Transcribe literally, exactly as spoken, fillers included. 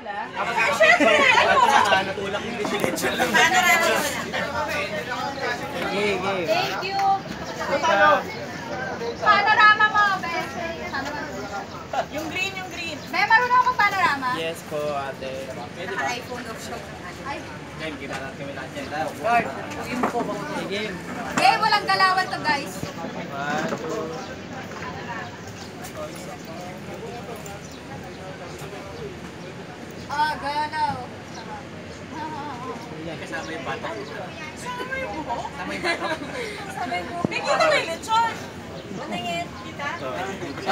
sila. Ay, syempre! Ano? Natulak yung lechon lang. Thank you! Panorama mo, best. Yung green, yung green. May marunong akong panorama? Yes po, ate. Pwede ba? iPhone of show. Ay. Game, kita natin kami lahat yan. Guard, huwagin mo po ba? Game. Okay, walang galawan to, guys. One, two. Ah, galaw. Kasama yung bata. Sama yung buhok? Kasama yung bata. Sabi ko, May kita may lechon. Maningit kita.